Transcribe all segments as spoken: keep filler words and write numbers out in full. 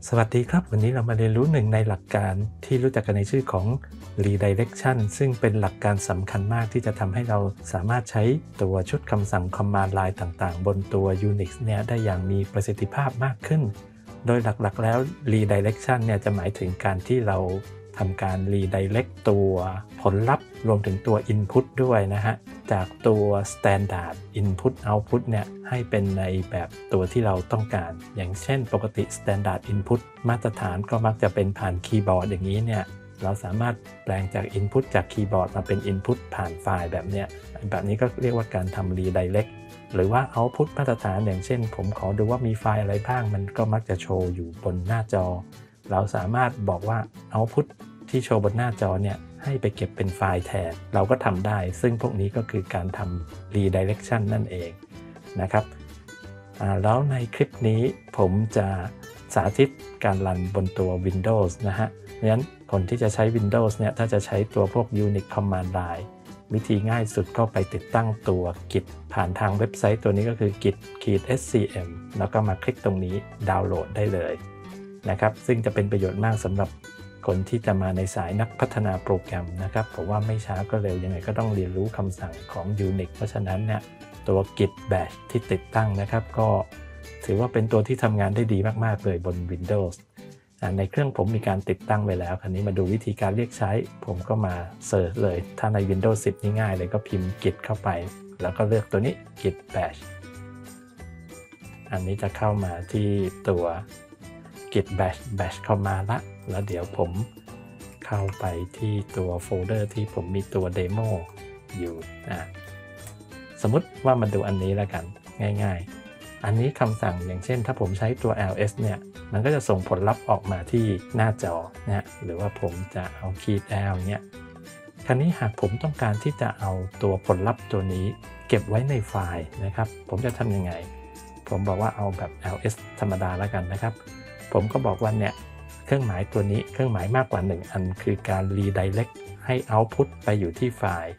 สวัสดีครับวันนี้เรามาเรียนรู้หนึ่งในหลักการที่รู้จักกันในชื่อของ Redirection ซึ่งเป็นหลักการสำคัญมากที่จะทำให้เราสามารถใช้ตัวชุดคำสั่ง Command Line ต่างๆบนตัว Unix เนี่ยได้อย่างมีประสิทธิภาพมากขึ้นโดยหลักๆแล้ว Redirection เนี่ยจะหมายถึงการที่เราทำการ Redirect ตัวผลลัพธ์รวมถึงตัว Input ด้วยนะฮะจากตัว Standard Input Output เนี่ยให้เป็นในแบบตัวที่เราต้องการอย่างเช่นปกติ Standard Input มาตรฐานก็มักจะเป็นผ่านคีย์บอร์ดอย่างนี้เนี่ยเราสามารถแปลงจาก Input จากคีย์บอร์ดมาเป็น Input ผ่านไฟล์แบบเนี้ยแบบนี้ก็เรียกว่าการทำ Redirect หรือว่า Output มาตรฐานอย่างเช่นผมขอดูว่ามีไฟล์อะไรบ้างมันก็มักจะโชว์อยู่บนหน้าจอเราสามารถบอกว่า Output ที่โชว์บนหน้าจอเนี่ยให้ไปเก็บเป็นไฟล์แทนเราก็ทำได้ซึ่งพวกนี้ก็คือการทำ Redirection นั่นเองนะครับแล้วในคลิปนี้ผมจะสาธิตการรันบนตัว Windows นะฮะเพราะฉะนั้นคนที่จะใช้ Windows เนี่ยถ้าจะใช้ตัวพวก Unix Command Line วิธีง่ายสุดก็ไปติดตั้งตัว Git ผ่านทางเว็บไซต์ตัวนี้ก็คือ git-scm แล้วก็มาคลิกตรงนี้ดาวน์โหลดได้เลยนะครับซึ่งจะเป็นประโยชน์มากสำหรับคนที่จะมาในสายนักพัฒนาโปรแกรมนะครับผมว่าไม่ช้าก็เร็วยังไงก็ต้องเรียนรู้คำสั่งของ Unix เพราะฉะนั้นเนี่ยตัว Git Bash ที่ติดตั้งนะครับก็ถือว่าเป็นตัวที่ทำงานได้ดีมากๆเลยบน Windows ในเครื่องผมมีการติดตั้งไว้แล้วคราวนี้มาดูวิธีการเรียกใช้ผมก็มาเสิร์ชเลยถ้าใน Windows สิบนี่ง่ายเลยก็พิมพ์ Git เข้าไปแล้วก็เลือกตัวนี้ Git Bash อันนี้จะเข้ามาที่ตัว Git Bash Bash เข้ามาละแล้วเดี๋ยวผมเข้าไปที่ตัวโฟลเดอร์ที่ผมมีตัวเดโมอยู่นะสมมุติว่ามาดูอันนี้แล้วกันง่ายๆอันนี้คำสั่งอย่างเช่นถ้าผมใช้ตัว แอล เอส เนี่ยมันก็จะส่งผลลัพธ์ออกมาที่หน้าจอนะหรือว่าผมจะเอาคีย์ L เนี่ยคราวนี้หากผมต้องการที่จะเอาตัวผลลัพธ์ตัวนี้เก็บไว้ในไฟล์นะครับผมจะทำยังไงผมบอกว่าเอาแบบ แอล เอส ธรรมดาแล้วกันนะครับผมก็บอกว่าเนี่ยเครื่องหมายตัวนี้เครื่องหมายมากกว่าหนึ่งอันคือการ redirect ให้ output ไปอยู่ที่ไฟล์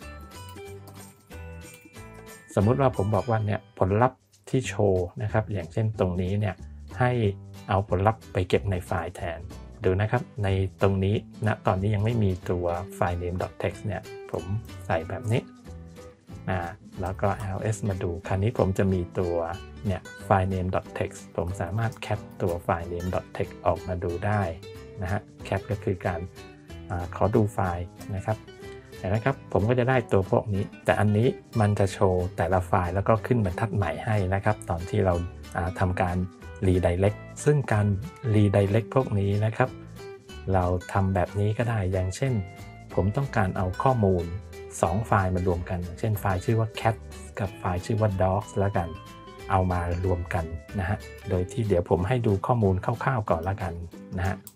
สมมุติว่าผมบอกว่าเนี่ยผลลัพธ์ที่โชว์นะครับอย่างเช่นตรงนี้เนี่ยให้เอาผลลัพธ์ไปเก็บในไฟล์แทนดูนะครับในตรงนี้ณนะตอนนี้ยังไม่มีตัว filename.txt เนี่ยผมใส่แบบนี้นะแล้วก็ แอล เอส มาดูคราวนี้ผมจะมีตัวเนี่ย filename.txt ผมสามารถแคปตัว filename.txt ออกมาดูได้นะฮะแคปก็คือการอขอดูไฟล์นะครับเห็นไหมครับผมก็จะได้ตัวพวกนี้แต่อันนี้มันจะโชว์แต่ละไฟล์แล้วก็ขึ้นบรรทัดใหม่ให้นะครับตอนที่เราทำการ redirect ซึ่งการ redirect พวกนี้นะครับเราทำแบบนี้ก็ได้อย่างเช่นผมต้องการเอาข้อมูลสองไฟล์มารวมกันอย่างเช่นไฟล์ชื่อว่า cat กับไฟล์ชื่อว่า dogs แล้วกันเอามารวมกันนะฮะโดยที่เดี๋ยวผมให้ดูข้อมูลคร่าวๆก่อนละกันนะฮะ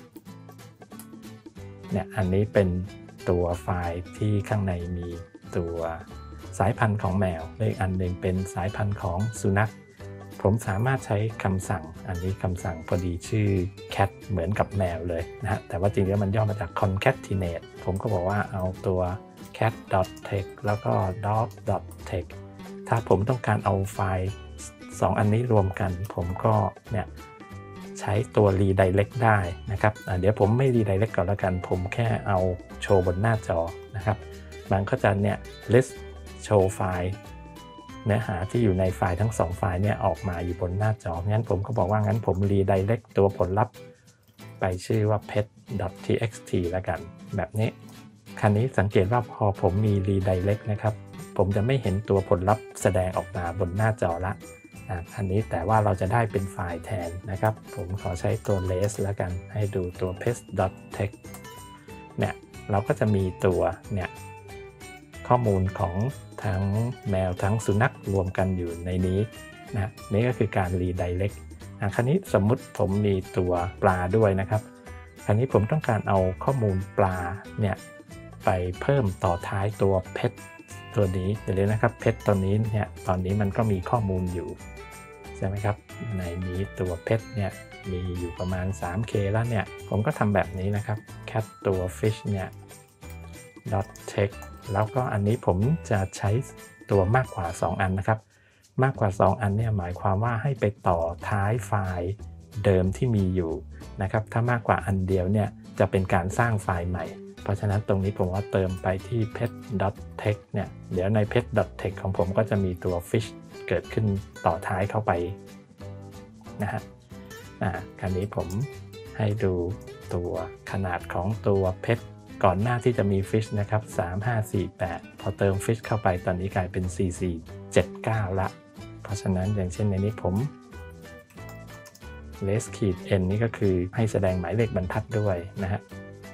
เนี่ยอันนี้เป็นตัวไฟล์ที่ข้างในมีตัวสายพันธุ์ของแมวและอีกอันหนึ่งเป็นสายพันธุ์ของสุนัขผมสามารถใช้คำสั่งอันนี้คำสั่งพอดีชื่อ cat เหมือนกับแมวเลยนะฮะแต่ว่าจริงๆแล้วมันย่อมาจาก concatenate ผมก็บอกว่าเอาตัว cat.text แล้วก็ dog.text ถ้าผมต้องการเอาไฟล์สองอันนี้รวมกันผมก็เนี่ยใช้ตัว redirect ได้นะครับเดี๋ยวผมไม่ redirect ก่อนแล้วกันผมแค่เอาโชว์บนหน้าจอนะครับมันก็จะเนี่ย list โชว์ไฟล์เนื้อหาที่อยู่ในไฟล์ทั้งสองไฟล์เนี่ยออกมาอยู่บนหน้าจองั้นผมก็บอกว่างั้นผม redirect ตัวผลลัพธ์ไปชื่อว่า pet.txt แล้วกันแบบนี้คราวนี้สังเกตว่าพอผมมี redirect นะครับผมจะไม่เห็นตัวผลลัพธ์แสดงออกมาบนหน้าจอละอันนี้แต่ว่าเราจะได้เป็นไฟล์แทนนะครับผมขอใช้ตัว less แล้วกันให้ดูตัว pest.text เนี่ยเราก็จะมีตัวเนี่ยข้อมูลของทั้งแมวทั้งสุนัขรวมกันอยู่ในนี้นะนี่ก็คือการ redirect คราวนี้สมมุติผมมีตัวปลาด้วยนะครับคราวนี้ผมต้องการเอาข้อมูลปลาเนี่ยไปเพิ่มต่อท้ายตัว pet ตัวนี้เดี๋ยวเลยนะครับ pet ตัวนี้เนี่ยตอนนี้มันก็มีข้อมูลอยู่ใช่ไหมครับในนี้ตัว pet เนี่ยมีอยู่ประมาณ สามเค แล้วเนี่ยผมก็ทำแบบนี้นะครับ cat ตัว fish เนี่ย .text แล้วก็อันนี้ผมจะใช้ตัวมากกว่าสองอันนะครับมากกว่าสองอันเนี่ยหมายความว่าให้ไปต่อท้ายไฟล์เดิมที่มีอยู่นะครับถ้ามากกว่าอันเดียวเนี่ยจะเป็นการสร้างไฟล์ใหม่เพราะฉะนั้นตรงนี้ผมว่าเติมไปที่ pet.text เนี่ยเดี๋ยวใน pet.text ของผมก็จะมีตัว fish เกิดขึ้นต่อท้ายเข้าไปนะฮะอ่าคราวนี้ผมให้ดูตัวขนาดของตัว pet ก่อนหน้าที่จะมี fish นะครับสาม ห้า สี่ แปดพอเติม fish เข้าไปตอนนี้กลายเป็นสี่ สี่ เจ็ด เก้าละเพราะฉะนั้นอย่างเช่นในนี้ผม less ขีด n นี่ก็คือให้แสดงหมายเลขบรรทัดด้วยนะฮะ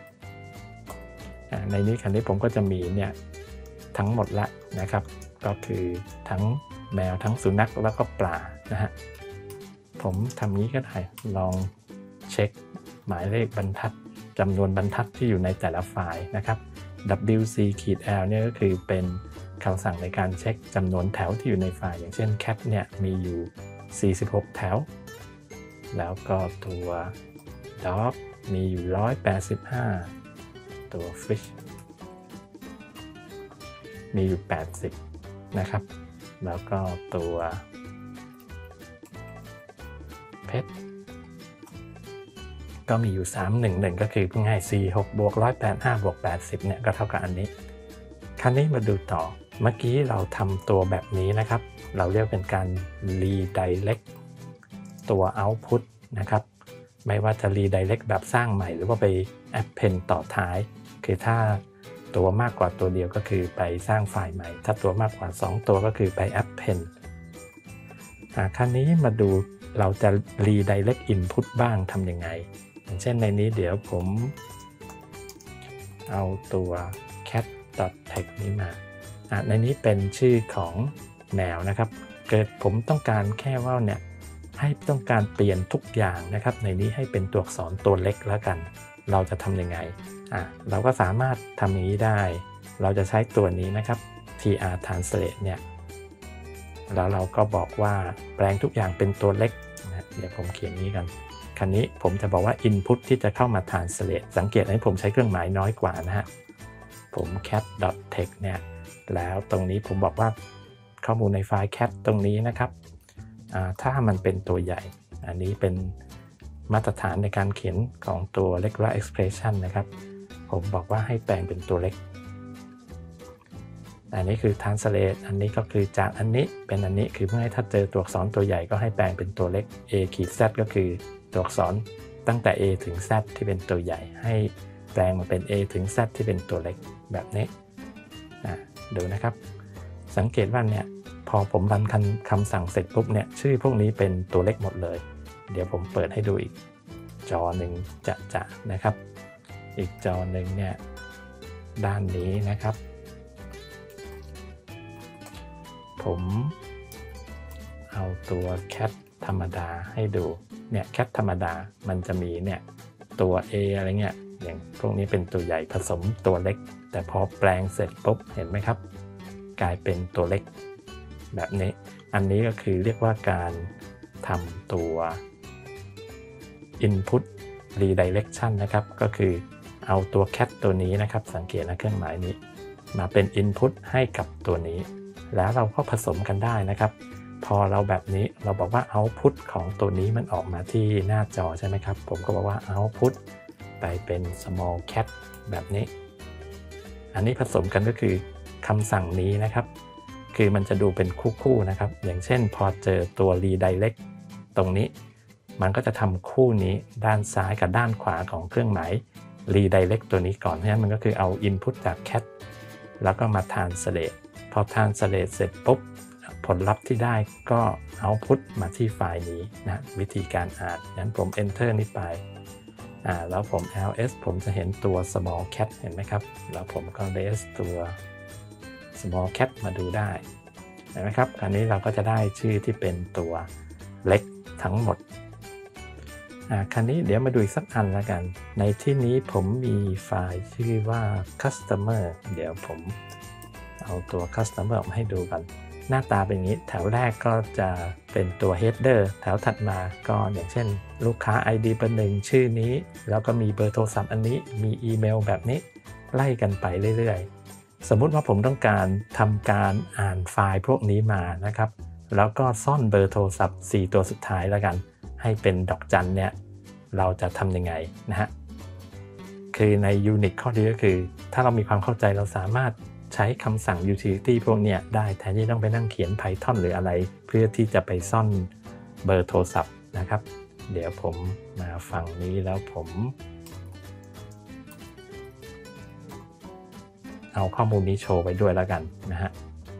ในนี้คันนี้ผมก็จะมีเนี่ยทั้งหมดละนะครับก็คือทั้งแมวทั้งสุนัขแล้วก็ปลานะฮะผมทำนี้ก็ได้ลองเช็คหมายเลขบรรทัดจำนวนบรรทัดที่อยู่ในแต่ละไฟล์นะครับ wc-l เนี่ยก็คือเป็นคำสั่งในการเช็คจำนวนแถวที่อยู่ในไฟล์อย่างเช่น cat เนี่ยมีอยู่สี่สิบหกแถวแล้วก็ตัว dog มีอยู่หนึ่งร้อยแปดสิบห้าตัว fish มีอยู่แปดสิบนะครับแล้วก็ตัว pet ก็มีอยู่สามร้อยสิบเอ็ดก็คือเพิ่งให้สี่สิบหกบวกหนึ่งร้อยแปดสิบห้าบวกแปดสิบเนี่ยก็เท่ากับอันนี้คราวนี้มาดูต่อเมื่อกี้เราทำตัวแบบนี้นะครับเราเรียกเป็นการ redirect ตัว output นะครับไม่ว่าจะ redirect แบบสร้างใหม่หรือว่าไป append ต่อท้ายคือถ้าตัวมากกว่าตัวเดียวก็คือไปสร้างไฟล์ใหม่ถ้าตัวมากกว่าสองตัวก็คือไป append คราวนี้มาดูเราจะ redirect input บ้างทำยังไงอย่างเช่นในนี้เดี๋ยวผมเอาตัว cat.text นี้มาในนี้เป็นชื่อของแมวนะครับเกิดผมต้องการแค่ว่าเนี่ยให้ต้องการเปลี่ยนทุกอย่างนะครับในนี้ให้เป็นตัวอักษรตัวเล็กแล้วกันเราจะทำยังไงอ่ะเราก็สามารถทำอย่างนี้ได้เราจะใช้ตัวนี้นะครับ tr translate เนี่ยแล้วเราก็บอกว่าแปลงทุกอย่างเป็นตัวเล็กนะเดี๋ยวผมเขียนนี้กันคราวนี้ผมจะบอกว่า input ที่จะเข้ามา translate สังเกตให้ผมใช้เครื่องหมายน้อยกว่านะฮะผม cat.text เนี่ยแล้วตรงนี้ผมบอกว่าข้อมูลในไฟล์ cat ตรงนี้นะครับถ้ามันเป็นตัวใหญ่อันนี้เป็นมาตรฐานในการเขียนของตัว regular expression นะครับผมบอกว่าให้แปลงเป็นตัวเล็กอันนี้คือ translate อันนี้ก็คือจากอันนี้เป็นอันนี้คือเพื่อให้ถ้าเจอตัวอักษรตัวใหญ่ก็ให้แปลงเป็นตัวเล็ก a ขีด z ก็คือตัวอักษรตั้งแต่ a ถึง z ที่เป็นตัวใหญ่ให้แปลงมาเป็น a ถึง z ที่เป็นตัวเล็กแบบนี้นะดูนะครับสังเกตว่าเนี่ยพอผมรันคำสั่งเสร็จปุ๊บเนี่ยชื่อพวกนี้เป็นตัวเล็กหมดเลยเดี๋ยวผมเปิดให้ดูอีกจอหนึ่งจะจะนะครับอีกจอหนึ่งเนี่ยด้านนี้นะครับผมเอาตัว cat ธรรมดาให้ดูเนี่ย cat ธรรมดามันจะมีเนี่ยตัว a อะไรเงี้ยอย่างพวกนี้เป็นตัวใหญ่ผสมตัวเล็กแต่พอแปลงเสร็จปุ๊บเห็นไหมครับกลายเป็นตัวเล็กแบบนี้อันนี้ก็คือเรียกว่าการทำตัว input redirection นะครับก็คือเอาตัว cat ตัวนี้นะครับสังเกตนะเครื่องหมายนี้มาเป็น input ให้กับตัวนี้แล้วเราก็ผสมกันได้นะครับพอเราแบบนี้เราบอกว่า output ของตัวนี้มันออกมาที่หน้าจอใช่ไหมครับผมก็บอกว่า output ไปเป็น small cat แบบนี้อันนี้ผสมกันก็คือคำสั่งนี้นะครับคือมันจะดูเป็นคู่ๆนะครับอย่างเช่นพอเจอตัว redirect ตรงนี้มันก็จะทำคู่นี้ด้านซ้ายกับด้านขวาของเครื่องหมาย redirect ตัวนี้ก่อนเพราะฉะนั้นมันก็คือเอา input จาก cat แล้วก็มา translate พอ translate เสร็จปุ๊บผลลัพธ์ที่ได้ก็ output มาที่ไฟล์นี้นะวิธีการอ่านงั้นผม enter นี่ไปอ่าแล้วผม ls ผมจะเห็นตัว small cat เห็นไหมครับแล้วผมก็ ls ตัว small cat มาดูได้เห็นไหมครับคราวนี้เราก็จะได้ชื่อที่เป็นตัวเล็กทั้งหมดอ่าคราวนี้เดี๋ยวมาดูอีกสักอันแล้วกันในที่นี้ผมมีไฟล์ชื่อว่า customer เดี๋ยวผมเอาตัว customer ออกมาให้ดูกันหน้าตาเป็นอย่างนี้แถวแรกก็จะเป็นตัว header แถวถัดมาก็อย่างเช่นลูกค้า ไอ ดี เบอร์หนึ่งชื่อนี้แล้วก็มีเบอร์โทรศัพท์อันนี้มีอีเมลแบบนี้ไล่กันไปเรื่อยๆสมมุติว่าผมต้องการทำการอ่านไฟล์พวกนี้มานะครับแล้วก็ซ่อนเบอร์โทรศัพท์สี่ตัวสุดท้ายแล้วกันให้เป็นดอกจันเนี่ยเราจะทำยังไงนะฮะคือใน Unix ข้อดีก็คือถ้าเรามีความเข้าใจเราสามารถใช้คำสั่ง utility พวกเนี้ยได้แทนที่ต้องไปนั่งเขียน Python หรืออะไรเพื่อที่จะไปซ่อนเบอร์โทรศัพท์นะครับเดี๋ยวผมมาฝั่งนี้แล้วผมเอาข้อมูลนี้โชว์ไปด้วยแล้วกันนะฮะ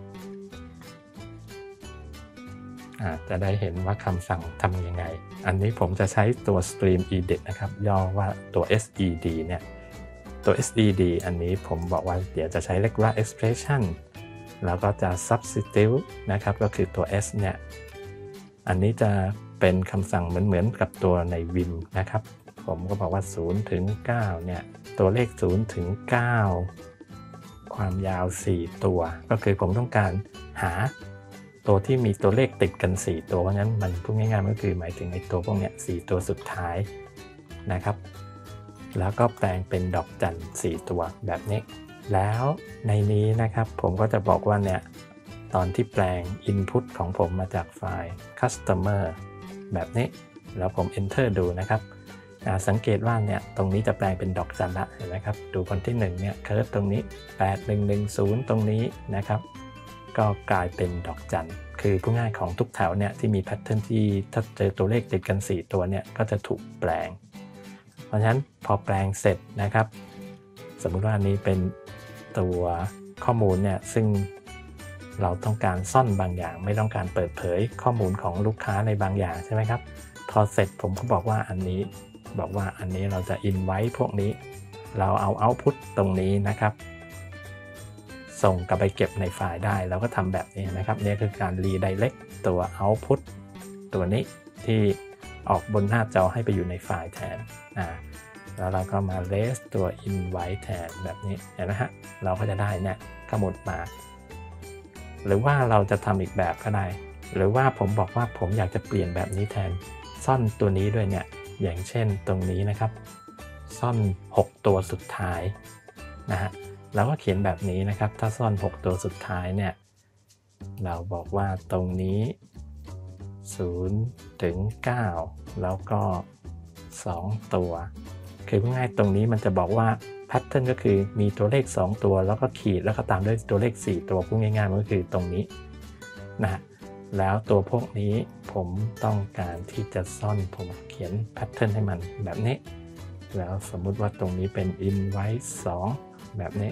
จะได้เห็นว่าคำสั่งทำยังไงอันนี้ผมจะใช้ตัว stream edit นะครับย่อว่าตัว เอส อี ดี เนี่ยตัว เอส อี ดี อันนี้ผมบอกว่าเดี๋ยวจะใช้ regular expression แล้วก็จะ substitute นะครับก็คือตัว s เนี่ยอันนี้จะเป็นคำสั่งเหมือนๆกับตัวใน vim นะครับผมก็บอกว่าศูนย์ถึงเก้าเนี่ยตัวเลขศูนย์ถึงเก้าความยาวสี่ตัวก็คือผมต้องการหาตัวที่มีตัวเลขติดกันสี่ตัวเพราะงั้นมันพูดง่ายๆก็คือหมายถึงไอ้ตัวพวกเนี้ยสี่ตัวสุดท้ายนะครับแล้วก็แปลงเป็นดอกจันสี่ตัวแบบนี้แล้วในนี้นะครับผมก็จะบอกว่าเนี่ยตอนที่แปลง input ของผมมาจากไฟล์ customer แบบนี้แล้วผม enter ดูนะครับสังเกตว่าเนี่ยตรงนี้จะแปลงเป็นดอกจันละเห็นไหมครับดูคนที่หนึ่งเนี่ยเคิร์ฟตรงนี้แปดหนึ่งหนึ่งศูนย์ตรงนี้นะครับก็กลายเป็นดอกจันคือผู้ง่ายของทุกแถวเนี่ยที่มีแพทเทิร์นที่ถ้าเจอตัวเลขติดกันสี่ตัวเนี่ยก็จะถูกแปลงเพราะฉะนั้นพอแปลงเสร็จนะครับสมมุติว่าอันนี้เป็นตัวข้อมูลเนี่ยซึ่งเราต้องการซ่อนบางอย่างไม่ต้องการเปิดเผยข้อมูลของลูกค้าในบางอย่างใช่ไหมครับพอเสร็จผมก็บอกว่าอันนี้บอกว่าอันนี้เราจะ invite พวกนี้เราเอา output ตรงนี้นะครับส่งกลับไปเก็บในไฟล์ได้เราก็ทำแบบนี้นะครับนี่คือการ redirect ตัว output ตัวนี้ที่ออกบนหน้าจอให้ไปอยู่ในไฟล์แทนอ่าแล้วเราก็มา raise ตัว invite แทนแบบนี้เห็นไหมฮะเราก็จะได้เนี่ยข้อมูลมาหรือว่าเราจะทำอีกแบบก็ได้หรือว่าผมบอกว่าผมอยากจะเปลี่ยนแบบนี้แทนซ่อนตัวนี้ด้วยเนี่ยอย่างเช่นตรงนี้นะครับซ่อนหกตัวสุดท้ายนะฮะเราก็เขียนแบบนี้นะครับถ้าซ่อนหกตัวสุดท้ายเนี่ยเราบอกว่าตรงนี้ศูนย์ถึงเก้าแล้วก็สองตัวคือง่ายๆตรงนี้มันจะบอกว่าแพทเทิร์นก็คือมีตัวเลขสองตัวแล้วก็ขีดแล้วก็ตามด้วยตัวเลขสี่ตัวพูดง่ายๆมันก็คือตรงนี้นะฮะแล้วตัวพวกนี้ผมต้องการที่จะซ่อนผมเขียนแพทเทิร์นให้มันแบบนี้แล้วสมมุติว่าตรงนี้เป็น invite สองแบบนี้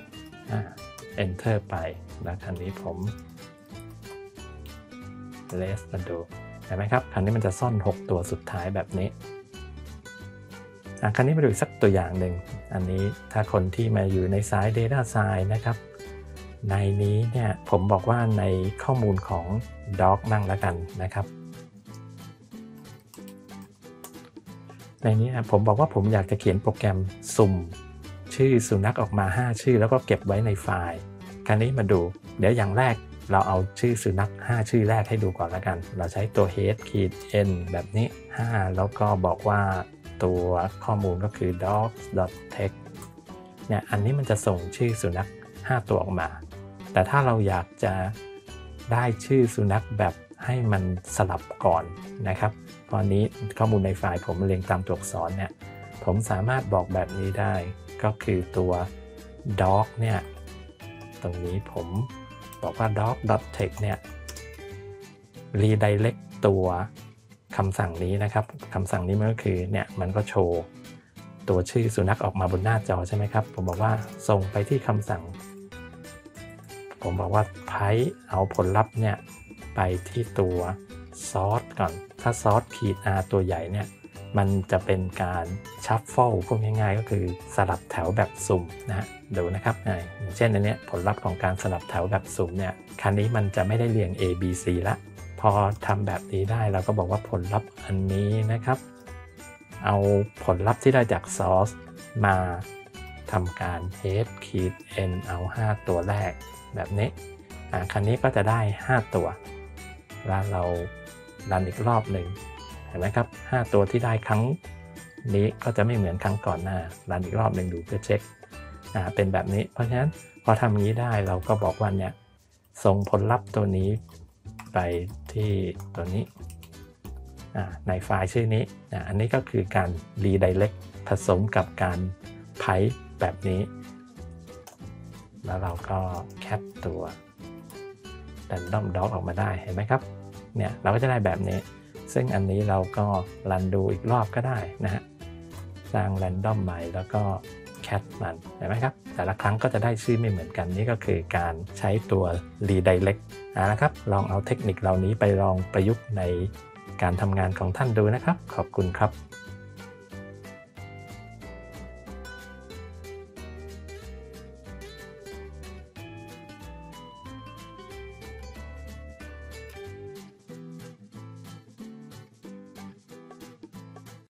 enter ไปแล้วคราวนี้ผม list มาดูเห็นไหมครับคราวนี้มันจะซ่อนหกตัวสุดท้ายแบบนี้คราวนี้มาดูสักตัวอย่างหนึ่งอันนี้ถ้าคนที่มาอยู่ในสาย Data Science นะครับในนี้เนี่ยผมบอกว่าในข้อมูลของ Dog นั่งแล้วกันนะครับในนี้นะผมบอกว่าผมอยากจะเขียนโปรแกรมสุ่มชื่อสุนัขออกมาห้าชื่อแล้วก็เก็บไว้ในไฟล์คราวนี้มาดูเดี๋ยวอย่างแรกเราเอาชื่อสุนัขห้าชื่อแรกให้ดูก่อนแล้วกันเราใช้ตัว head ขีด n แบบนี้ห้าแล้วก็บอกว่าตัวข้อมูลก็คือ dogs.text เนี่ยอันนี้มันจะส่งชื่อสุนัขห้าตัวออกมาแต่ถ้าเราอยากจะได้ชื่อสุนัขแบบให้มันสลับก่อนนะครับตอนนี้ข้อมูลในไฟล์ผมเรียงตามตัวอักษรเนี่ยผมสามารถบอกแบบนี้ได้ก็คือตัว dog เนี่ยตรงนี้ผมบอกว่า dog.text เนี่ย redirect ตัวคำสั่งนี้นะครับคำสั่งนี้มันก็คือเนี่ยมันก็โชว์ตัวชื่อสุนัขออกมาบนหน้าจอใช่ไหมครับผมบอกว่าส่งไปที่คำสั่งผมบอกว่า pipe เอาผลลัพธ์เนี่ยไปที่ตัว source ก่อนถ้า source ขีด r ตัวใหญ่เนี่ยมันจะเป็นการ shuffle พวกง่ายๆก็คือสลับแถวแบบสุ่มนะฮะดูนะครับอย่างเช่นอันนี้ผลลัพธ์ของการสลับแถวแบบสุ่มเนี่ยคราวนี้มันจะไม่ได้เรียง A B C ละพอทำแบบนี้ได้เราก็บอกว่าผลลัพธ์อันนี้นะครับเอาผลลัพธ์ที่ได้จาก source มาทำการ head ขีด n เอาห้าตัวแรกแบบนี้อ่าคราวนี้ก็จะได้ห้าตัวแล้วเรารันอีกรอบหนึ่งเห็นไหมครับห้าตัวที่ได้ครั้งนี้ก็จะไม่เหมือนครั้งก่อนหน้ารันอีกรอบหนึ่งดูเพื่อเช็คอ่าเป็นแบบนี้เพราะฉะนั้นพอทำอย่างนี้ได้เราก็บอกว่าเนี่ยส่งผลลัพธ์ตัวนี้ไปที่ตัวนี้ในไฟล์ชื่อนี้อันนี้ก็คือการ redirect ผสมกับการ pipe แบบนี้แล้วเราก็แคปตัว random doc ออกมาได้เห็นไหมครับเนี่ยเราก็จะได้แบบนี้ซึ่งอันนี้เราก็รันดูอีกรอบก็ได้นะฮะสร้าง random ใหม่แล้วก็แคปมันเห็นไหมครับแต่ละครั้งก็จะได้ชื่อไม่เหมือนกันนี่ก็คือการใช้ตัว redirect นะครับลองเอาเทคนิคเหล่านี้ไปลองประยุกต์ในการทำงานของท่านดูนะครับขอบคุณครับ